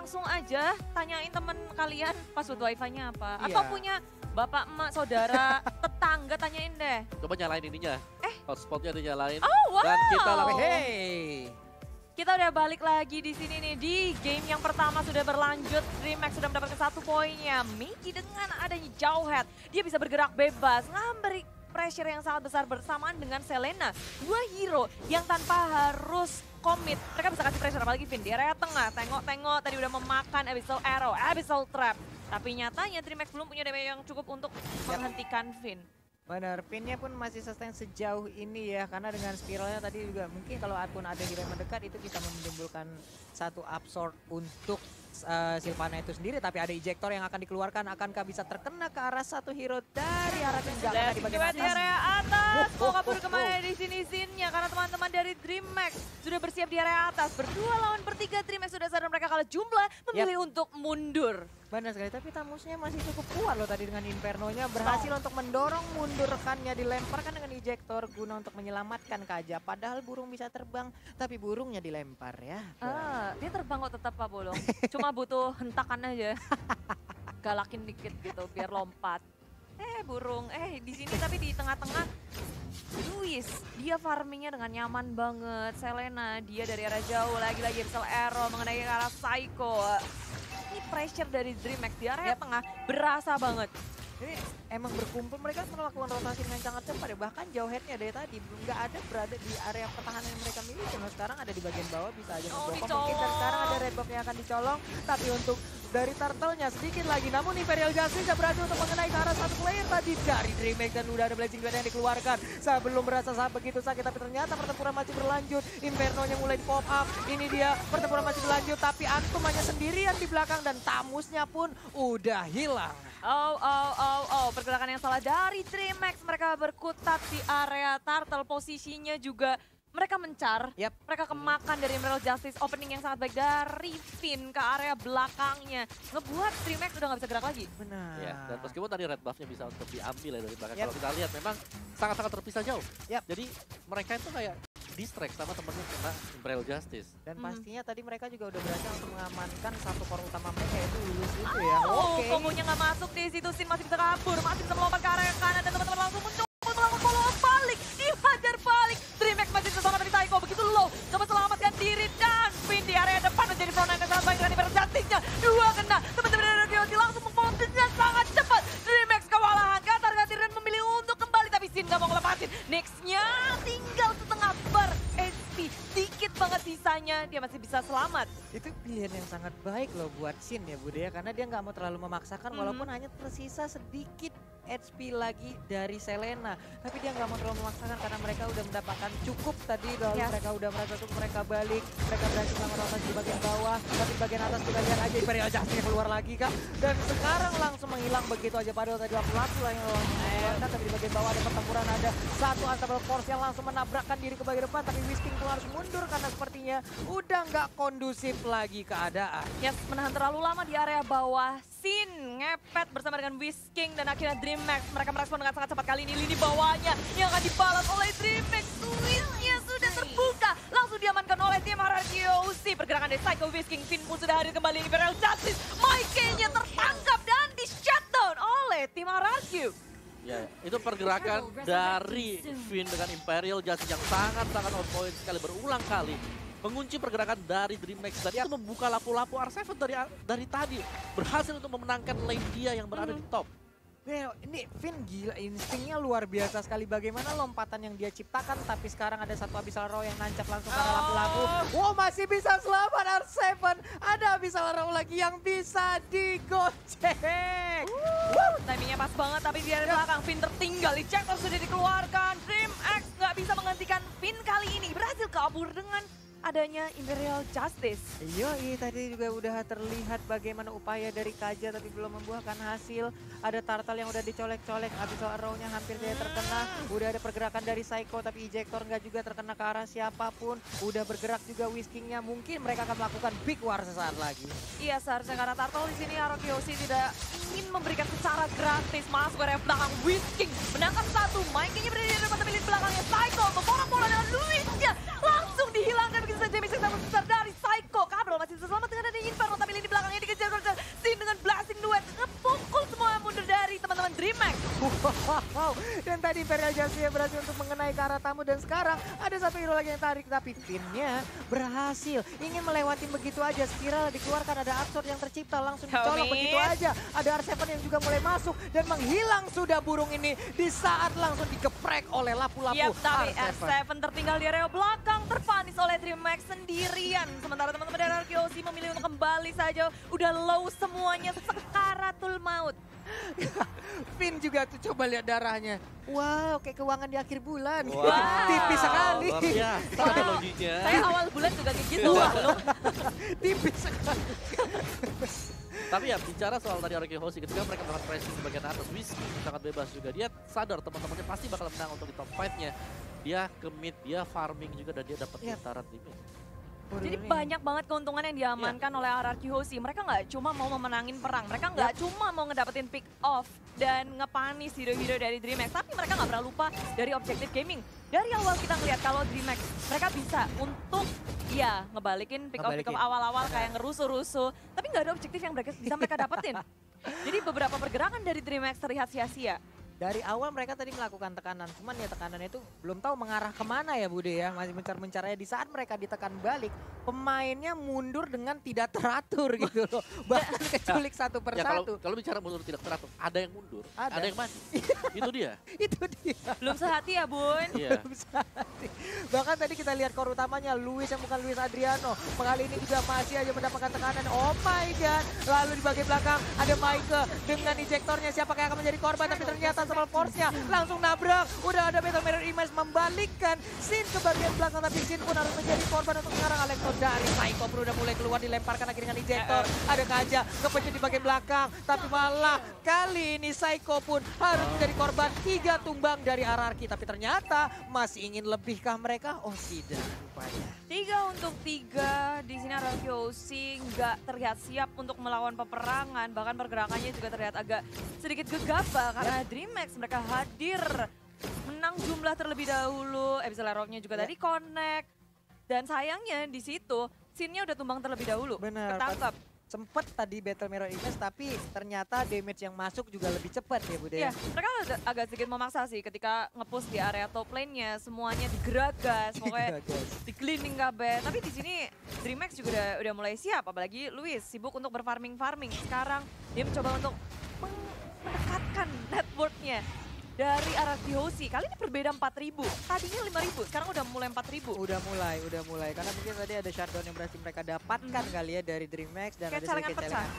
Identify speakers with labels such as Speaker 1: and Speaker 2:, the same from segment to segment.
Speaker 1: langsung aja tanyain temen kalian password wifi-nya apa.
Speaker 2: Iya.
Speaker 1: Atau punya bapak, emak, saudara, tetangga, tanyain deh.
Speaker 3: Coba nyalain ininya. Hotspotnya dinyalain.
Speaker 1: Oh wow.
Speaker 3: Dan kita langsung
Speaker 2: Hey.
Speaker 1: Kita udah balik lagi di sini nih, di game yang pertama sudah berlanjut. DreamHack sudah mendapatkan 1 poinnya. Miki dengan adanya Jauhead, dia bisa bergerak bebas, memberi pressure yang sangat besar bersamaan dengan Selena. 2 hero yang tanpa harus komit. Mereka bisa kasih pressure, apalagi Finn di area tengah. Tengok-tengok tadi udah memakan Abyssal Arrow, Abyssal Trap. Tapi nyatanya DreamHack belum punya damage yang cukup untuk menghentikan Finn.
Speaker 2: Benar, pinnya pun masih sustain sejauh ini ya, karena dengan spiralnya tadi juga mungkin kalau Akun ada di range mendekat itu bisa menimbulkan satu absorb untuk Sylvana itu sendiri, tapi ada ejector yang akan dikeluarkan, akankah bisa terkena ke arah satu hero dari arah tindakan di bagian
Speaker 1: di
Speaker 2: atas?
Speaker 1: area atas, mau kabur kemana di sini Zinnya, karena teman-teman dari DreamHack sudah bersiap di area atas, berdua lawan bertiga. DreamHack sudah sadar mereka kalah jumlah, memilih untuk mundur.
Speaker 2: Benar sekali, tapi Tamusnya masih cukup kuat loh tadi dengan Inferno-nya, berhasil untuk mendorong mundur rekannya, dilemparkan dengan ejector guna untuk menyelamatkan Kaja. Padahal burung bisa terbang, tapi burungnya dilempar ya.
Speaker 1: Dia terbang kok tetap Pak Bolong, cuma butuh hentakan aja, galakin dikit gitu biar lompat. Burung, di sini tapi di tengah-tengah Luis, dia farmingnya dengan nyaman banget. Selena, dia dari arah jauh, lagi-lagi Abyssal Arrow mengenai ke arah Psycho. Ini pressure dari DreamHack di area tengah berasa banget.
Speaker 2: Ini emang berkumpul, mereka melakukan rotasi dengan sangat cepat ya. Bahkan Jauheadnya dari tadi belum nggak ada berada di area pertahanan yang mereka miliki. Nah, sekarang ada di bagian bawah, bisa aja membokong mungkin, dan sekarang ada red buff yang akan dicolong. Tapi untuk dari turtle-nya sedikit lagi, namun Imperial Justice bisa berhasil untuk mengenai ke arah satu player tadi dari DreamHack, dan udah ada Blazing Blade yang dikeluarkan. Saya belum merasa begitu sakit, tapi ternyata pertempuran masih berlanjut. Inferno-nya mulai di pop up, ini dia pertempuran masih berlanjut, tapi Antum hanya sendirian di belakang dan Tamusnya pun udah hilang.
Speaker 1: Pergerakan yang salah dari DreamHack. Mereka berkutat di area turtle, posisinya juga mereka mencar. Mereka kemakan dari Emerald Justice, opening yang sangat baik dari Finn ke area belakangnya. Ngebuat DreamHack udah nggak bisa gerak lagi.
Speaker 2: Benar.
Speaker 3: Ya, dan meskipun tadi red buff-nya bisa untuk diambil ya dari belakang. Kalau kita lihat memang sangat-sangat terpisah jauh. Jadi mereka itu kayak distract sama temennya kena Imperial Justice.
Speaker 2: Dan pastinya tadi mereka juga udah berhasil untuk mengamankan satu core utama mereka, yaitu Lulus itu ya.
Speaker 1: Kombonya nggak masuk di situ, Sin masih bisa kabur, masih bisa melompat ke area kanan, dan teman-teman langsung mencoba melakukan follow up balik, dihajar balik. DreamHack masih bersama dari Psycho, begitu low, coba selamatkan diri, dan Finn di area depan menjadi frontline yang sangat baik dengan Imperial Justice-nya. 2 kena, teman-teman dari Radioti langsung memfollow dengan sangat cepat. DreamHack kewalahan, Katar-Katir dan memilih untuk kembali, tapi Sin nggak mau ngelepasin. Next-nya tinggal setengah bar HP, dikit banget sisanya, dia masih bisa selamat.
Speaker 2: Itu pilihan yang sangat baik loh buat Sin ya Bude ya, karena dia nggak mau terlalu memaksakan walaupun hanya tersisa sedikit HP lagi dari Selena. Tapi dia nggak mau terlalu memaksakan karena mereka udah mendapatkan cukup tadi, lalu mereka udah merasa cukup, mereka balik, mereka berhasil melakukan rotasi di bagian bawah, tapi di bagian atas kita lihat aja Imperial Justice keluar lagi Kak. Dan sekarang langsung menghilang begitu aja, padahal tadi waktu lah yang mengeluarkan, tapi di bagian bawah ada pertempuran, ada satu Unstoppable Force yang langsung menabrakkan diri ke bagian depan, tapi Whisking pun harus mundur karena sepertinya udah nggak kondusif lagi keadaan.
Speaker 1: Menahan terlalu lama di area bawah. Sin ngepet bersama dengan Whisking, dan akhirnya DreamHack mereka merespon dengan sangat cepat. Kali ini lini bawahnya yang akan dibalas oleh DreamHack. Switch-nya sudah terbuka, langsung diamankan oleh tim RRQC. Pergerakan dari Psycho, Whisking, Finn pun sudah hadir kembali. Imperial Justice, Mike-nya tertangkap dan di-shutdown oleh tim RRQ.
Speaker 3: Ya, itu pergerakan dari Finn dengan Imperial Justice yang sangat-sangat on point sekali, berulang kali mengunci pergerakan dari DreamHack, dan itu membuka lapu-lapu R7 dari tadi, berhasil untuk memenangkan lane dia yang berada di top.
Speaker 2: Ini Finn gila, instingnya luar biasa sekali, bagaimana lompatan yang dia ciptakan, tapi sekarang ada satu Abyssal Arrow yang nancap langsung ke arah lampu-lampu. Wow, masih bisa selamat R7, ada Abyssal Arrow lagi yang bisa digocek.
Speaker 1: Timingnya pas banget, tapi di area belakang Finn tertinggal, ejector sudah dikeluarkan. DreamHack nggak bisa menghentikan Finn kali ini, berhasil kabur dengan adanya Imperial Justice.
Speaker 2: Yoi, tadi juga udah terlihat bagaimana upaya dari Kaja tapi belum membuahkan hasil. Ada Turtle yang udah dicolek-colek, Abyssal Arrow-nya hampir dia terkena. Udah ada pergerakan dari Psycho tapi ejector nggak juga terkena ke arah siapapun. Udah bergerak juga Whisking-nya, mungkin mereka akan melakukan big war sesaat lagi.
Speaker 1: Iya, seharusnya karena Turtle di sini RRQC tidak ingin memberikan secara gratis. Masuk ke area belakang, Whisking menangkap satu, Mike-nya berada di depan, tapi di belakangnya Psycho membola-bola dengan Luis-nya langsung dihilangkan begitu saja. Misi besar dari Psycho. Kabel masih bisa selamat dengan adanya Inferno, tapi lini belakang
Speaker 2: Wow. Dan tadi Imperial Justice berhasil untuk mengenai ke arah tamu. Dan sekarang ada satu hero lagi yang tarik. Tapi Finn-nya berhasil. Ingin melewati begitu aja. Spiral dikeluarkan, ada Absorb yang tercipta. Langsung dicolok begitu aja. Ada R7 yang juga mulai masuk. Dan menghilang sudah burung ini. Di saat langsung digeprek oleh lapu-lapu
Speaker 1: tapi
Speaker 2: R7.
Speaker 1: R7 tertinggal di area belakang. Terpanis oleh DreamHack sendirian. Sementara teman-teman dari RQC memilih untuk kembali saja. Udah low semuanya. Sekaratul maut.
Speaker 2: Finn juga tuh coba lihat darahnya. Wow, kayak keuangan di akhir bulan.
Speaker 3: Wow.
Speaker 2: Tipis sekali.
Speaker 3: Luar biasa analoginya.
Speaker 1: Saya awal bulan juga kayak gitu.
Speaker 2: Tipis sekali.
Speaker 3: Tapi ya bicara soal tadi Araki Hoshi, ketika mereka melakukan pressing di bagian atas, Whiskey sangat bebas juga. Dia sadar teman-temannya pasti bakal menang untuk di top 5-nya. Dia ke mid, dia farming juga, dan dia dapat getaran di mid.
Speaker 1: Jadi banyak banget keuntungan yang diamankan oleh RRQ Hoshi. Mereka nggak cuma mau memenangin perang, mereka nggak cuma mau ngedapetin pick off dan ngepanis hero-hero dari DreamHack, tapi mereka nggak pernah lupa dari objektif gaming. Dari awal kita ngeliat kalau DreamHack mereka bisa untuk ya ngebalikin pick off awal-awal kayak ngerusuh-rusuh, tapi nggak ada objektif yang bisa mereka dapetin. Jadi beberapa pergerakan dari DreamHack terlihat sia-sia.
Speaker 2: Dari awal mereka tadi melakukan tekanan, cuman ya tekanannya itu belum tahu mengarah kemana ya Bude ya. Masih mencar-mencarnya di saat mereka ditekan balik, pemainnya mundur dengan tidak teratur gitu loh. Bahkan keculik satu
Speaker 3: Ya
Speaker 2: persatu.
Speaker 3: kalau bicara mundur tidak teratur, ada yang mundur, ada yang maju. Itu dia.
Speaker 2: Itu dia.
Speaker 1: Belum sehati ya Bun?
Speaker 3: Iya.
Speaker 2: Belum sehati. Bahkan tadi kita lihat core utamanya Luis yang bukan Luis Adriano. Kali ini juga masih aja mendapatkan tekanan. Oh my god. Lalu di bagian belakang ada Maike dengan injektornya. Siapa yang akan menjadi korban, tapi ternyata sama force-nya langsung nabrak. Udah ada Battle Mirror Image membalikkan Sin ke bagian belakang, tapi Sin pun harus menjadi korban untuk sekarang. Alexo dari Psycho pun udah mulai keluar, dilemparkan lagi dengan injektor. Ada Kaja kepecut di bagian belakang, tapi malah kali ini Psycho pun harus menjadi korban. 3 tumbang dari RRQ, tapi ternyata masih ingin lebihkah mereka? Oh tidak, rupanya.
Speaker 1: 3 untuk 3 di sini RRQ Hoshi nggak terlihat siap untuk melawan peperangan, bahkan pergerakannya juga terlihat agak sedikit gegabah karena DreamHack mereka hadir menang jumlah terlebih dahulu. Leroknya juga tadi connect, dan sayangnya di situ Sin-nya udah tumbang terlebih dahulu.
Speaker 2: Bener,
Speaker 1: ketangkap.
Speaker 2: Sempet tadi Battle Mirror Image, tapi ternyata damage yang masuk juga lebih cepat ya Bude.
Speaker 1: Ya, mereka agak sedikit memaksa sih ketika nge-push di area top lane-nya, semuanya digeragas, pokoknya di-cleaning kabeh. Tapi di sini DreamHack juga udah mulai siap, apalagi Luis sibuk untuk berfarming. Sekarang dia mencoba untuk mendekatkan network-nya dari RRQ Hoshi. Kali ini berbeda 4.000, tadinya 5.000, sekarang udah mulai 4.000.
Speaker 2: Udah mulai. Karena mungkin tadi ada shutdown yang berhasil mereka dapatkan kali ya dari DreamHack. Dan
Speaker 1: Kayak
Speaker 2: ada
Speaker 1: celengan
Speaker 2: sedikit
Speaker 1: pecah.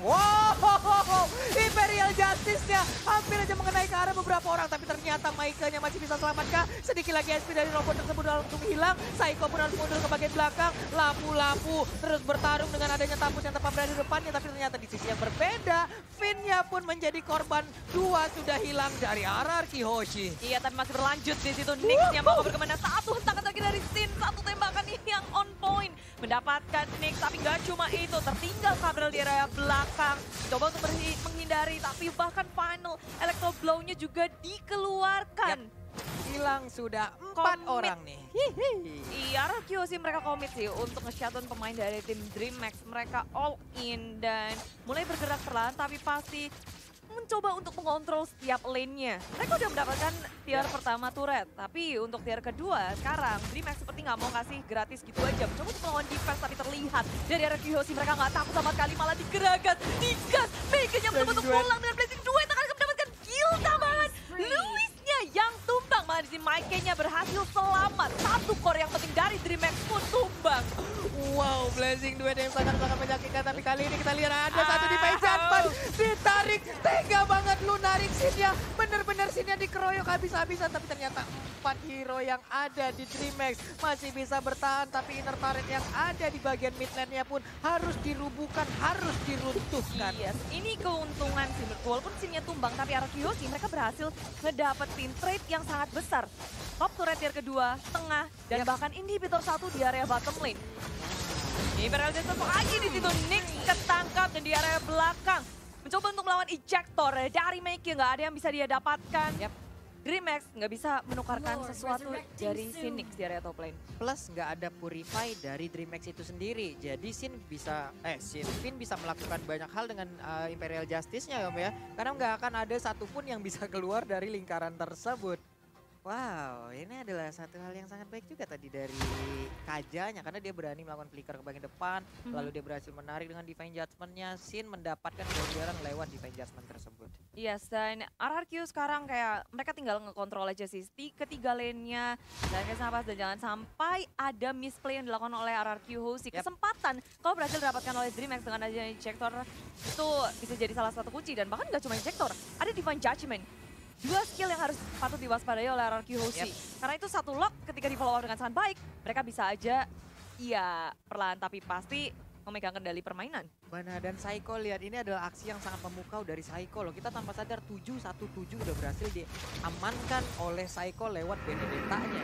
Speaker 2: Wow, Imperial Justice-nya hampir aja mengenai ke arah beberapa orang. Tapi ternyata Maike-nya masih bisa selamatkan. Sedikit lagi SP dari robot tersebut langsung hilang. Psycho pun harus mundur ke bagian belakang. Lapu-lapu terus bertarung dengan adanya Tampus yang tepat berada di depannya. Tapi ternyata di sisi yang berbeda, Finn-nya pun menjadi korban. 2 sudah hilang dari RRQ Hoshi.
Speaker 1: Iya, tapi masih berlanjut di situ. Nyx-nya mau berkemana. 1 hentakan lagi dari Sin, 1 tembakan ini yang on point. Mendapatkan Nyx, tapi nggak cuma itu. Tertinggal Gabriel di area belakang. Coba untuk menghindari, tapi bahkan final Electro Blow-nya juga dikeluarkan.
Speaker 2: Hilang sudah 4
Speaker 1: Komit.
Speaker 2: orang nih.
Speaker 1: Iya, RRQ Hoshi mereka komit sih untuk nge-shutdown pemain dari tim DreamHack. Mereka all in dan mulai bergerak perlahan, tapi pasti mencoba untuk mengontrol setiap lane-nya. Mereka udah mendapatkan tier pertama turret, tapi untuk tier kedua sekarang DreamHack seperti nggak mau kasih gratis gitu aja. Mencoba untuk melawan defense, tapi terlihat dari RRQ Hoshi mereka nggak takut sama sekali, malah digeragas, digas. Megan-nya mencoba untuk pulang dengan Blazing Duet, akan mendapatkan kill tambahan. Luis-nya yang tumbang, malah di sini Maike-nya berhasil selamat. 1 core yang penting dari DreamHack pun tumbang.
Speaker 2: Wow, Blazing Duet yang sangat-sangat menyakitkan. Tapi kali ini kita lihat ada satu di Pejan ditarik. Tega banget lu narik Sin-nya. Bener-bener Sin-nya dikeroyok habis-habisan. Tapi ternyata 4 hero yang ada di DreamHack masih bisa bertahan. Tapi inner turret yang ada di bagian mid lane-nya pun harus dirubuhkan, harus diruntuhkan.
Speaker 1: Yes, ini keuntungan Sin. Walaupun Sin-nya tumbang, tapi RRQ Hoshi mereka berhasil ngedapetin trade yang sangat besar. Top turret tier kedua, tengah, dan bahkan inhibitor 1 di area bottom lane. Imperial Justice lagi di situ, Nyx ketangkap dan di area belakang. Mencoba untuk melawan ejector dari Maike, nggak ada yang bisa dia dapatkan. DreamHack nggak bisa menukarkan sesuatu dari Phoenix di area top lane.
Speaker 2: Plus nggak ada Purify dari DreamHack itu sendiri. Jadi Finn bisa melakukan banyak hal dengan Imperial Justice-nya ya Om ya. Karena nggak akan ada satupun yang bisa keluar dari lingkaran tersebut. Wow, ini adalah satu hal yang sangat baik juga tadi dari Kajanya. Karena dia berani melakukan flicker ke bagian depan. Lalu dia berhasil menarik dengan Divine Judgment-nya. Sin mendapatkan kejuaraan lewat Divine Judgment tersebut.
Speaker 1: Yes, dan RRQ sekarang kayak mereka tinggal ngekontrol aja sih ketiga lane-nya. Dan dan jangan sampai ada misplay yang dilakukan oleh RRQ Hoshi. Kesempatan kalau berhasil didapatkan oleh DreamHack dengan adanya injector itu bisa jadi salah satu kunci. Dan bahkan nggak cuma injector, ada Divine Judgment. Dua skill yang harus patut diwaspadai oleh RRQ Hoshi. Karena itu satu lock ketika di follow up dengan sangat baik, mereka bisa aja perlahan tapi pasti memegang kendali permainan.
Speaker 2: Mana dan Psycho, lihat ini adalah aksi yang sangat memukau dari Psycho loh. Kita tanpa sadar 7-1-7 udah berhasil diamankan oleh Psycho lewat Benedetta-nya.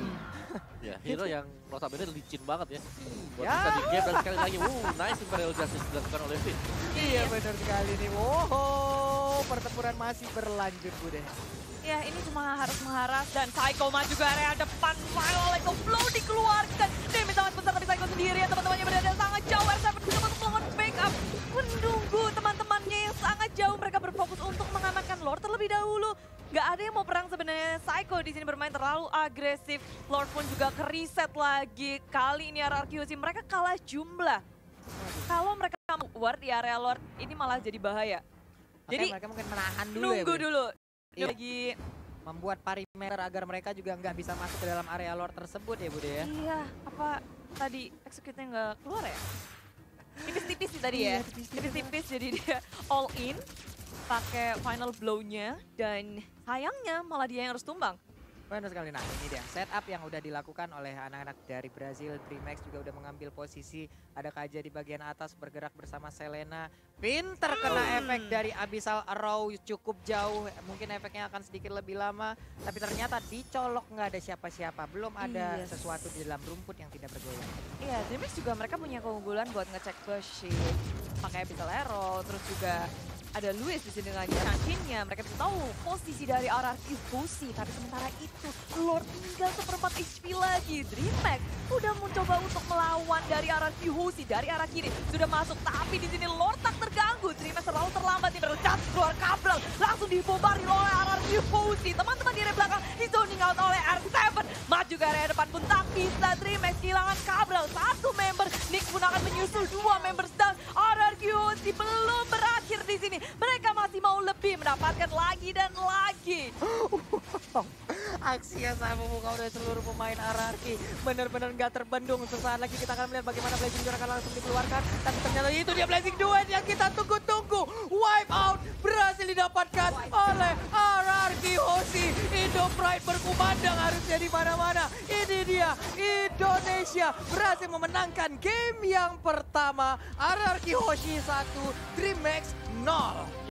Speaker 3: Ya, hero yang notabene licin banget ya. Buat bisa di game dan sekali lagi, nice Imperial Justice dilakukan oleh Finn.
Speaker 2: Iya benar sekali nih. Wow, pertempuran masih berlanjut Bude.
Speaker 1: Ya ini cuma harus mengharap dan Psycho maju ke area depan. Final Echo Flow dikeluarkan. Damage sangat besar tapi Psycho sendiri ya teman-temannya berada sangat jauh. R7 bisa untuk melakukan backup. Menunggu teman-temannya yang sangat jauh. Mereka berfokus untuk mengamankan Lord terlebih dahulu. Gak ada yang mau perang sebenarnya. Psycho di sini bermain terlalu agresif. Lord pun juga ke-reset lagi. Kali ini RRQ sih mereka kalah jumlah. Kalau mereka mau ward di area Lord ini malah jadi bahaya. Jadi
Speaker 2: mereka mungkin menahan dulu
Speaker 1: nunggu dulu.
Speaker 2: Iya.
Speaker 1: Lagi
Speaker 2: Membuat perimeter agar mereka juga nggak bisa masuk ke dalam area Lord tersebut ya Bude ya.
Speaker 1: Iya, apa tadi execute-nya nggak keluar ya? Tipis-tipis sih tadi ya. Tipis-tipis jadi dia all in. Pakai final blow-nya dan sayangnya malah dia yang harus tumbang.
Speaker 2: Benar sekali. Nah ini dia setup yang udah dilakukan oleh anak-anak dari Brazil. DreamHack juga udah mengambil posisi. Ada Kaja di bagian atas bergerak bersama Selena. Pinter kena efek dari Abyssal Arrow cukup jauh. Mungkin efeknya akan sedikit lebih lama. Tapi ternyata dicolok nggak ada siapa-siapa. Belum ada sesuatu di dalam rumput yang tidak bergoyang.
Speaker 1: Iya, DreamHack juga mereka punya keunggulan buat ngecek bush pakai Abyssal Arrow. Terus juga ada Luis di sini dengan Chankin-nya. Mereka bisa tahu posisi dari RRQ Hoshi. Tapi sementara itu Lord tinggal seperempat HP lagi. DreamHack udah mencoba untuk melawan dari RRQ Hoshi dari arah kiri. Sudah masuk tapi di sini Lord tak terganggu. DreamHack terlalu terlambat nih bercat keluar kabel. Langsung dibombardir oleh RRQ Hoshi. Teman-teman di area belakang di zoning out oleh R7. Maju ke area depan pun tak bisa. DreamHack kehilangan kabel. Satu member. Nick pun akan menyusul dua members dan RRQ Hoshi belum berakhir di sini. Mereka masih mau lebih mendapatkan lagi dan lagi.
Speaker 2: Aksi yang sangat memukau dari seluruh pemain RRQ. Benar-benar nggak terbendung. Sesaat lagi kita akan melihat bagaimana Blazing Duet akan langsung dikeluarkan. Tapi ternyata itu dia Blazing Duet yang kita tunggu-tunggu. Wipe out berhasil didapatkan oleh RRQ Hoshi. Indo Pride berkumandang harusnya di mana-mana. Ini dia Indonesia berhasil memenangkan game yang pertama. RRQ Hoshi 1, DreamHack 0.